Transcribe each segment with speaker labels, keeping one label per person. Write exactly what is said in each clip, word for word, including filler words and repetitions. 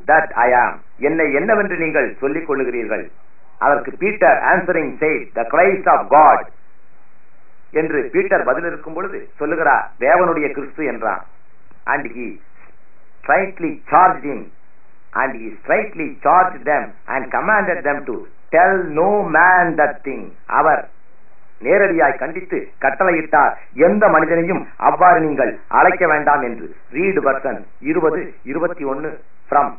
Speaker 1: that I am. என்னை என்னவென்று நீங்கள் சொல்லிக் கொள்ளுகிறீர்கள்? அதற்கு Peter answering said, the Christ of God. என்று பீட்டர் பதில் இருக்கும் பொழுது சொல்லுகிறார், தேவனுடைய கிறிஸ்து என்றான். and he straightly charged him and he straightly charged them and commanded them to tell no man that thing. அவர் நேரடியாய் கண்டித்து கட்டளையிட்டார், எந்த மனிதனையும் அவ்வாறு நீங்கள் அழைக்க வேண்டாம் என்று. ரீட் வர்சன் இருபது இருபத்தி ஒன்னு ஃப்ரம்.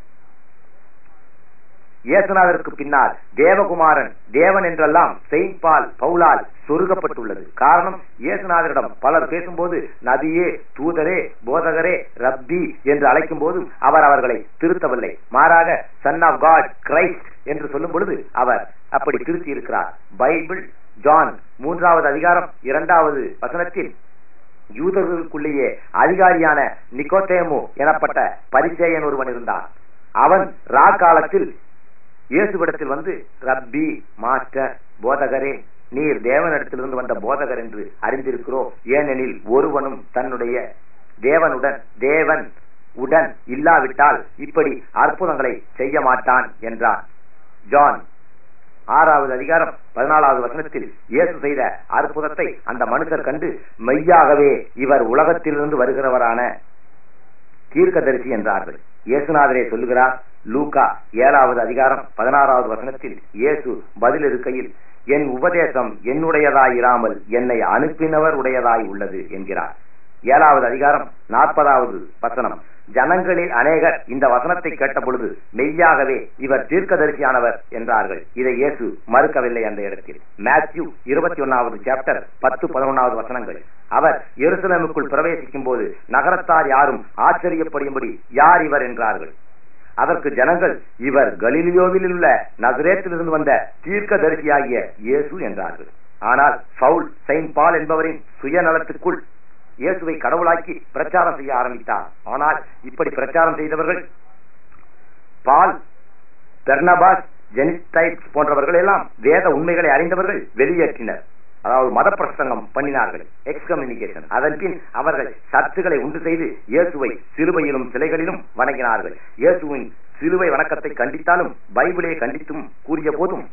Speaker 1: இயேசுநாதருக்கு பின்னால் தேவகுமாரன் தேவன் என்றெல்லாம் செயின்ட் பால் பவுலால் சொருகப்பட்டுள்ளது. காரணம், இயேசுநாதரிடம் பலர் பேசும்போது நபியே, தூதரே, போதகரே, ரப்பி என்று அழைக்கும் போது அவர் அவர்களை திருத்தவில்லை. மாறாக சன் ஆஃப் காட், கிரைஸ்ட் என்று சொல்லும் பொழுது அவர் அப்படி திருத்தி இருக்கிறார். பைபிள் ஜான் மூன்றாவது அதிகாரம் இரண்டாவது வசனத்தில் யூதர்களுக்குள்ளேயே அதிகாரியான நிக்கோதேமு எனப்பட்ட பரிசேயன் ஒருவன் இருந்தான். அவன் ரா காலத்தில் இயேசுவிடத்தில் வந்து, ரப்பி, மாஸ்டர், போதகரே, நீர் தேவனிடத்திலிருந்து வந்த போதகர் என்று அறிந்திருக்கிறோம். ஏனெனில் ஒருவனும் தன்னுடைய தேவனுடன் தேவன் உடன் இல்லாவிட்டால் இப்படி அற்புதங்களை செய்ய மாட்டான் என்றான். ஜான் ஆறாவது அதிகாரம் பதினாலாவது வசனத்தில் இயேசு செய்த அற்புதத்தை அந்த மனுஷர் கண்டு, மெய்யாகவே இவர் உலகத்திலிருந்து வருகிறவரான தீர்க்கதரிசி என்றார்கள். இயேசுநாதரே சொல்லுகிறார். லூக்கா ஏழாவது அதிகாரம் பதினாறாவது வசனத்தில் இயேசு பதில் இருக்கையில், என் உபதேசம் என்னுடையதாயிராமல் என்னை அனுப்பினவர் உடையதாய் உள்ளது என்கிறார். ஏழாவது அதிகாரம் நாற்பதாவது வசனம். ஜனங்களில் அநேகர் இந்த வசனத்தை கேட்ட பொழுது மெய்யாகவே இவர் தீர்க்கதரிசியானவர் என்றார்கள். இதை இயேசு மறுக்கவில்லை அந்த இடத்தில். மேத்யூ இருபத்தி ஒன்னாவது சாப்டர் பத்து பதினொன்னாவது வசனங்கள். அவர் எருசலேமுக்குள் பிரவேசிக்கும் போது நகரத்தார் யாரும் ஆச்சரியப்படும்படி யார் இவர் என்றார்கள். அதற்கு ஜனங்கள், இவர் கலிலியோவில் உள்ள நசரேத்திலிருந்து வந்த தீர்க்கதரிசியாகிய இயேசு என்றார்கள். ஆனால் பவுல் செயின்ட் பால் என்பவரின் சுயநலத்துக்குள் இயேசுவை கடவுளாக்கி பிரச்சாரம் செய்ய ஆரம்பித்தார். ஆனால் இப்படி பிரச்சாரம் செய்தவர்கள் பால், பெர்னபாஸ், ஜெனிடைட்ஸ் போன்றவர்கள் எல்லாம் வேத உண்மைகளை அறிந்தவர்கள் வெளியேற்றினர். அதாவது மத பிரசங்கம் பண்ணினார்கள், எக்ஸ்கம்யூனிகேஷன். அதன் பின் அவர்கள் சர்ச்சுகளை உண்டு செய்து இயேசுவை சிலுவையிலும் சிலைகளிலும் வணங்கினார்கள். இயேசுவின் சிலுவை வணக்கத்தை கண்டித்தாலும் பைபிளை கண்டித்தும் கூறிய போதும்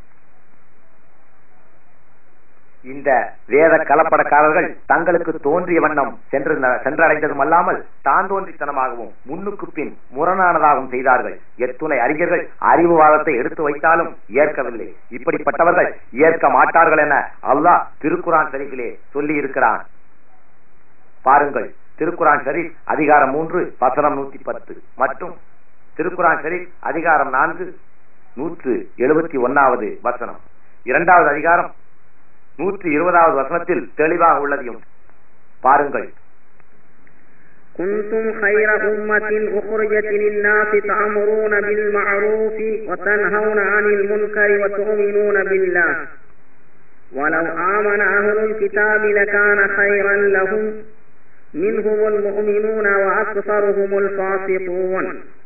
Speaker 1: இந்த வேத கலப்படக்காரர்கள் தங்களுக்கு தோன்றிய வண்ணம் சென்று சென்றடைந்ததும் அல்லாமல் தான் தோன்றித்தனமாகவும் முன்னுக்கு பின் முரணானதாகவும் செய்தார்கள். எத்துணை அறிஞர்கள் அறிவுவாதத்தை எடுத்து வைத்தாலும் ஏற்கவில்லை. இப்படிப்பட்டவர்கள் ஏற்க மாட்டார்கள் என அல்லாஹ் திருக்குரான் ஷரீஃபிலே சொல்லி இருக்கிறான். பாருங்கள், திருக்குரான் ஷரீஃப் அதிகாரம் மூன்று வசனம் நூத்தி பத்து மற்றும் திருக்குரான் ஷரீஃப் அதிகாரம் நான்கு நூற்று எழுபத்தி ஒன்னாவது வசனம். இரண்டாவது அதிகாரம் நூற்றி இருபதாவது வசனத்தில் தெளிவாக உள்ளதையும் பாருங்கள்.
Speaker 2: كنتم خير أمة أخرجت للناس تأمرون بالمعروف وتنهون عن المنكر وتؤمنون بالله ولو آمن أهل الكتاب لكان خيرا لهم منهم المؤمنون وأكثرهم الفاسقون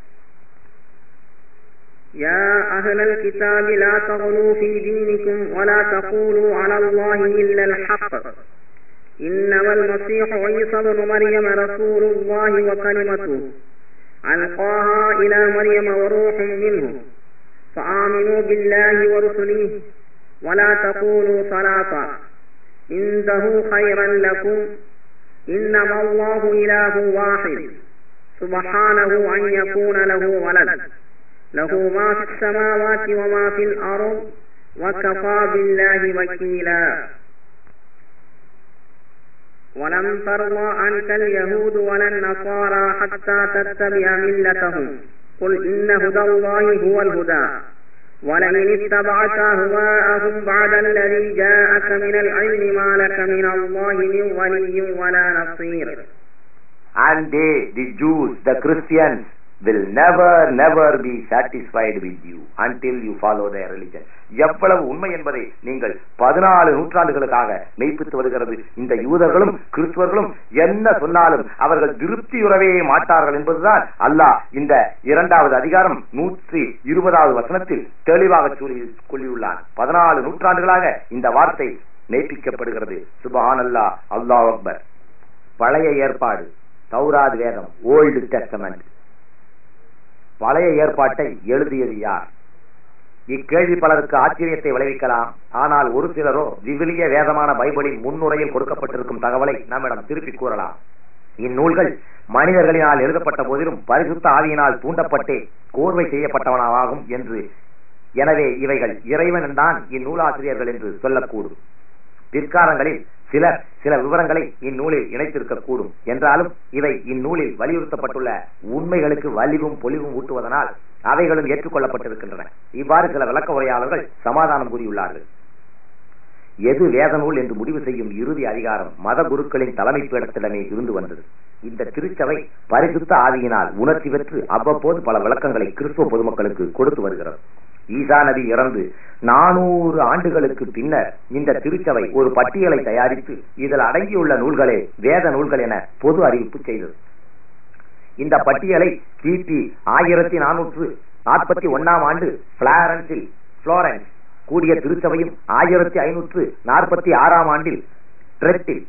Speaker 2: يا أهل الكتاب لا تغلوا في دينكم ولا تقولوا على الله إلا الحق إنما المسيح عيسى ابن مريم رسول الله وكلمته ألقاها إلى مريم وروح منه فآمنوا بالله ورسله ولا تقولوا صلاة عنده خيرا لكم إنما الله إله واحد سبحانه أن يكون له ولد له ما في السماوات وما في الأرض وكفى بالله وكيلا ولن ترضى عنك اليهود ولا النصارى حتى تتبع ملتهم قل إن هدى الله هو الهدى ولئن اتبعت أهواءهم بعد الذي جاءك من العلم ما لك من الله من ولي ولا نصير.
Speaker 1: And they, the Jews, the Christians, will never never be satisfied with you until you follow their religion. எவ்வளவு உண்மை என்பதை நீங்கள் பதினாலு நூற்றாண்டுகளுக்காக மெய்ப்பித்து வருகிறது. இந்த யூதர்களும் கிறிஸ்துவர்களும் என்ன சொன்னாலும் அவர்கள் திருப்தியுறவே மாட்டார்கள் என்பதுதான் அல்லாஹ் இந்த இரண்டாவது அதிகாரம் நூற்றி இருபதாவது வசனத்தில் தெளிவாக சொல்லியுள்ளான். பதினாலு நூற்றாண்டுகளாக இந்த வார்த்தை மெய்ப்பிக்கப்படுகிறது. சுப்ஹானல்லாஹ், அல்லாஹ் அக்பர். பழைய ஏற்பாடு, தௌராத் வேதம், ஓல்டு டெஸ்டமெண்ட். பழைய ஏற்பாட்டை எழுதியது யார்? இக்கேள்வி பலருக்கு ஆச்சரியத்தை விளைவிக்கலாம். ஆனால் ஒரு சிலரோ விவிலிய வேதமான பைபிளின் முன்னுரையில் கொடுக்கப்பட்டிருக்கும் தகவலை நம்மிடம் திருப்பி கூறலாம். இந்நூல்கள் மனிதர்களினால் எழுதப்பட்ட போதிலும் பரிசுத்த ஆவியினால் தூண்டப்பட்டே கோர்வை செய்யப்பட்டவனாகும் என்று, எனவே இவைகள் இறைவன் தான் இந்நூலாசிரியர்கள் என்று சொல்லக்கூடும். பிற்காலங்களில் சிலர் சில விவரங்களை இந்நூலில் இணைத்திருக்க கூடும். என்றாலும் இவை இந்நூலில் வலியுறுத்தப்பட்டுள்ள உண்மைகளுக்கு வலிவும் பொலிவும் ஊட்டுவதனால் அவைகளும் ஏற்றுக்கொள்ளப்பட்டிருக்கின்றன. இவ்வாறு சில விளக்க உரையாளர்கள் சமாதானம் கூறியுள்ளார்கள். எது வேத நூல் என்று முடிவு செய்யும் இறுதி அதிகாரம் மத குருக்களின் தலைமை பீடத்திடமே இருந்து வந்தது. இந்த திருச்சபை பரிசுத்த ஆவியினால் உணர்ச்சி பெற்று அவ்வப்போது பல விளக்கங்களை கிறிஸ்துவ பொதுமக்களுக்கு கொடுத்து வருகிறது. ஈசா நபி இறந்து நானூறு ஆண்டுகளுக்கு பின்னர் இந்த திருச்சபை ஒரு பட்டியலை தயாரித்து இதில் அடங்கியுள்ள நூல்களே வேத நூல்கள் என பொது அறிவிப்பு செய்தது. இந்த பட்டியலை கிபி ஆயிரத்தி நானூற்று நாற்பத்தி ஒன்னாம் ஆண்டு பிளாரன்ஸில் புளோரன்ஸ் கூடிய திருச்சபையும் ஆயிரத்தி ஐநூற்று நாற்பத்தி ஆறாம் ஆண்டில் ட்ரெட்டில்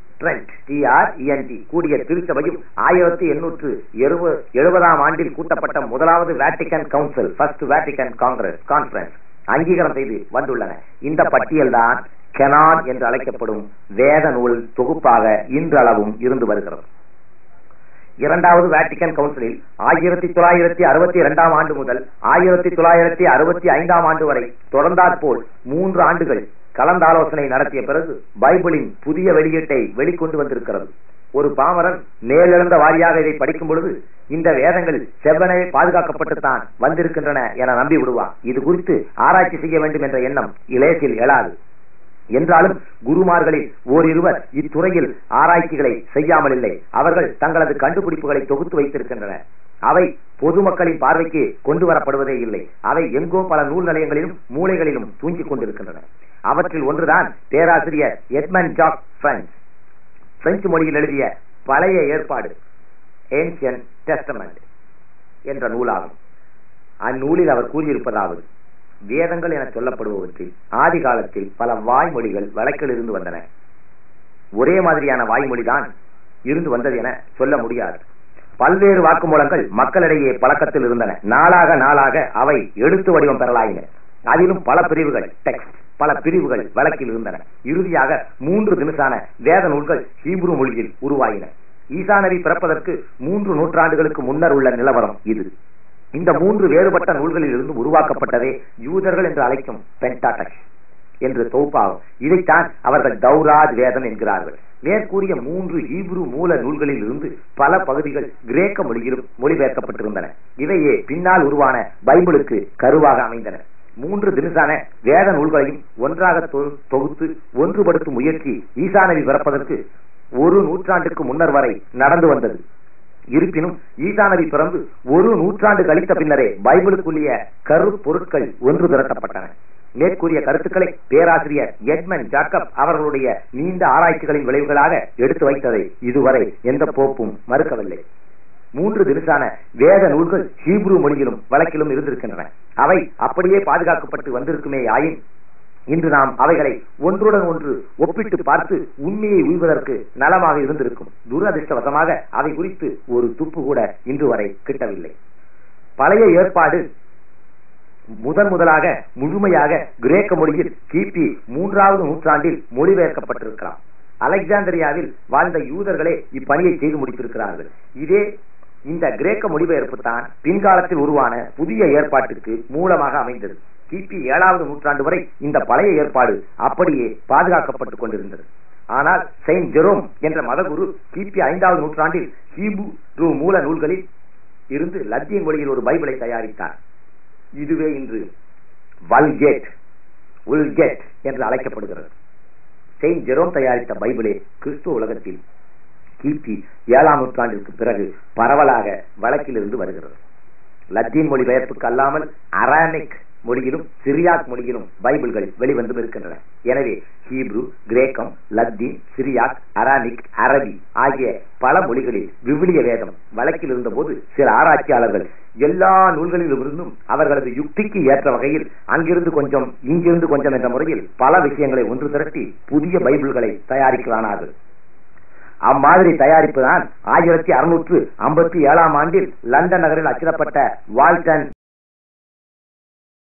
Speaker 1: கூடிய திருச்சபையும் ஆயிரத்தி எண்ணூற்று எழுபதாம் ஆண்டில் கூட்டப்பட்ட முதலாவது Vatican council first Vatican congress conference அங்கீகாரம் செய்து வந்துள்ளன. இந்த பட்டியல் தான் கெனான் என்று அழைக்கப்படும் வேத நூல் தொகுப்பாக இன்றளவும் இருந்து வருகிறது. இரண்டாவது வேட்டிகன் கவுன்சிலில் ஆயிரத்தி தொள்ளாயிரத்தி அறுபத்தி இரண்டாம் ஆண்டு முதல் ஆயிரத்தி தொள்ளாயிரத்தி அறுபத்தி ஐந்தாம் ஆண்டு வரை தொடர்ந்தாற்போல் மூன்று ஆண்டுகள் கலந்தாலோசனை நடத்திய பிறகு பைபிளின் புதிய வெளியீட்டை வெளிக்கொண்டு வந்திருக்கிறது. ஒரு பாமரன் மேலெழுந்த வாரியாக இதை படிக்கும் பொழுது இந்த வேதங்கள் செவ்வனவே பாதுகாக்கப்பட்டுத்தான் வந்திருக்கின்றன என நம்பி விடுவான். இது குறித்து ஆராய்ச்சி செய்ய வேண்டும் என்ற எண்ணம் இளையத்தில் எழாது. என்றாலும் குருமார்களில் ஓரிருவர் இத்துறையில் ஆராய்ச்சிகளை செய்யாமல் இல்லை. அவர்கள் தங்களது கண்டுபிடிப்புகளை தொகுத்து வைத்திருக்கின்றனர். அவை பொதுமக்களின் பார்வைக்கு கொண்டு வரப்படுவதே இல்லை. அவை எங்கோ பல நூல் நிலையங்களிலும் மூலைகளிலும் தூங்கிக் கொண்டிருக்கின்றன. அவற்றில் ஒன்றுதான் பேராசிரியர் எட்மண்ட் ஜாக் பிரெஞ்ச் பிரெஞ்சு மொழியில் எழுதிய பழைய ஏற்பாடு ஏன்சியன்ட் டெஸ்டமெண்ட் என்ற நூலாகும். அந்நூலில் அவர் கூறியிருப்பதாவது: வேதங்கள் என சொல்லப்படுபவற்றில் ஆதி காலத்தில் பல வாய்மொழிகள் வழக்கில் இருந்து வந்தன. ஒரே மாதிரியான வாய்மொழிதான் இருந்து வந்தது என சொல்ல முடியாது. பல்வேறு வாக்குமூலங்கள் மக்களிடையே பழக்கத்தில் இருந்தன. நாளாக நாளாக அவை எழுத்து வடிவம் பெறலாயின. அதிலும் பல பிரிவுகள் டெக்ஸ்ட் பல பிரிவுகள் வழக்கில் இருந்தன. இறுதியாக மூன்று தினசான வேத நூல்கள் ஹீப்ரு மொழியில் உருவாயின. ஈசா நபி பிறப்பதற்கு மூன்று நூற்றாண்டுகளுக்கு முன்னர் உள்ள நிலவரம் இது. இந்த மூன்று வேறுபட்ட நூல்களில் இருந்து உருவாக்கப்பட்டதே யூதர்கள் என்று அழைக்கும் பென்டாடெக்ஸ் என்று தொகுப்பாகும். இதைத்தான் அவர்கள் தௌராத் வேதம் என்கிறார்கள். மேற்கூறிய மூன்று ஹீப்ரு மூல நூல்களில் இருந்து பல பகுதிகள் கிரேக்க மொழியிலும் மொழிபெயர்க்கப்பட்டிருந்தன. இவையே பின்னால் உருவான பைபிளுக்கு கருவாக அமைந்தன. மூன்று தினசான வேத நூல்களையும் ஒன்றாக தொகுத்து ஒன்றுபடுத்தும் முயற்சி ஈசா நபி பிறப்பதற்கு ஒரு நூற்றாண்டுக்கு முன்னர் வரை நடந்து வந்தது. இருப்பினும் ஈசா நபி பிறந்து ஒரு நூற்றாண்டு கழித்த பின்னரே பைபிளுக்குரிய கரு பொருட்கள் ஒன்று திரட்டப்பட்டன. மேற்கூறிய கருத்துக்களை பேராசிரியர் எட்மண்ட் ஜாக்கப் அவர்களுடைய நீண்ட ஆராய்ச்சிகளின் விளைவுகளாக எடுத்து வைத்ததை இதுவரை எந்த போப்பும் மறுக்கவில்லை. மூன்று தினசான வேத நூல்கள் ஹீப்ரு மொழியிலும் வழக்கிலும் இருந்திருக்கின்றன. அவை அப்படியே பாதுகாக்கப்பட்டு வந்திருக்குமே ஆயின் இன்று நாம் அவைகளை ஒன்றுடன் ஒன்று ஒப்பிட்டு பார்த்து உண்மையை உய்வதற்கு நலமாக இருந்திருக்கும். துரதிருஷ்டவசமாக அவை குறித்து ஒரு துப்பு கூட இன்று வரை கிட்டவில்லை. பழைய ஏற்பாடு முதன் முதலாக முழுமையாக கிரேக்க மொழியில் கிபி மூன்றாவது நூற்றாண்டில் மொழிபெயர்க்கப்பட்டிருக்கலாம். அலெக்சாந்திரியாவில் வாழ்ந்த யூதர்களே இப்பணியை செய்து முடித்திருக்கிறார்கள். இதே இந்த கிரேக்க மொழிபெயர்ப்பு தான் பின்காலத்தில் உருவான புதிய ஏற்பாட்டுக்கு மூலமாக அமைந்தது. கிபி ஏழாவது நூற்றாண்டு வரை இந்த பழைய ஏற்பாடு அப்படியே பாதுகாக்கப்பட்டுக் கொண்டிருந்தது. ஆனால் செயின்ட் ஜெரோம் என்ற மதகுரு கிபி ஐந்தாவது நூற்றாண்டில் ஹீப்ரு மூல நூல்களில் இருந்து லத்தீன் மொழியில் ஒரு பைபிளை தயாரித்தார். இதுவே இன்று வல்கேட் உல்கேட் என்று அழைக்கப்படுகிறது. செயின்ட் ஜெரோம் தயாரித்த பைபிளே கிறிஸ்துவ உலகத்தில் கிபி ஏழாம் நூற்றாண்டிற்கு பிறகு பரவலாக வழக்கில் இருந்து வருகிறது. லத்தீன் மொழி பெயர்ப்புக்கு அல்லாமல் அராமிக் மொழியிலும் சிரியாக் மொழியிலும் பைபிள்கள் வெளிவந்து இருக்கின்றன. எனவே ஹீப்ரு, கிரேக்கம், லத்தீன், சிரியாக், அராமிக், அரபி ஆகிய பல மொழிகளில் விவிலிய வேதம் வழக்கில் இருந்த போது சில ஆராய்ச்சியாளர்கள் எல்லா நூல்களிலும் இருந்தும் அவர்களது யுக்திக்கு ஏற்ற வகையில் அங்கிருந்து கொஞ்சம் இங்கிருந்து கொஞ்சம் என்ற முறையில் பல விஷயங்களை ஒன்று திரட்டி புதிய பைபிள்களை தயாரிக்கிறார்கள். அம்மாதிரி தயாரிப்பு தான் ஆயிரத்தி அறுநூற்று ஐம்பத்தி ஏழாம் ஆண்டில் லண்டன் நகரில் அச்சிடப்பட்ட வால்டன்